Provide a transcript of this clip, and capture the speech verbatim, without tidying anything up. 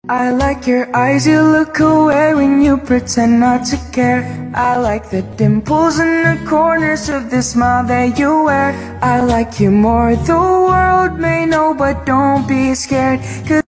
I like your eyes, you look away when you pretend not to care. I like the dimples in the corners of the smile that you wear. I like you more, the world may know, but don't be scared, 'cause